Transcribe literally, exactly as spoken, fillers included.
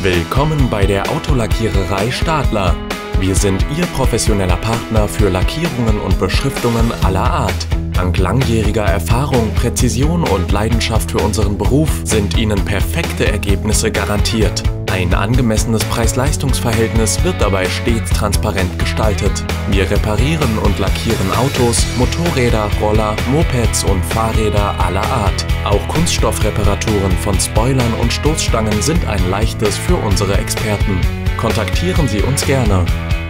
Willkommen bei der Autolackiererei Stadler. Wir sind Ihr professioneller Partner für Lackierungen und Beschriftungen aller Art. Dank langjähriger Erfahrung, Präzision und Leidenschaft für unseren Beruf sind Ihnen perfekte Ergebnisse garantiert. Ein angemessenes Preis-Leistungs-Verhältnis wird dabei stets transparent gestaltet. Wir reparieren und lackieren Autos, Motorräder, Roller, Mopeds und Fahrräder aller Art. Auch Kunststoffreparaturen von Spoilern und Stoßstangen sind ein leichtes für unsere Experten. Kontaktieren Sie uns gerne.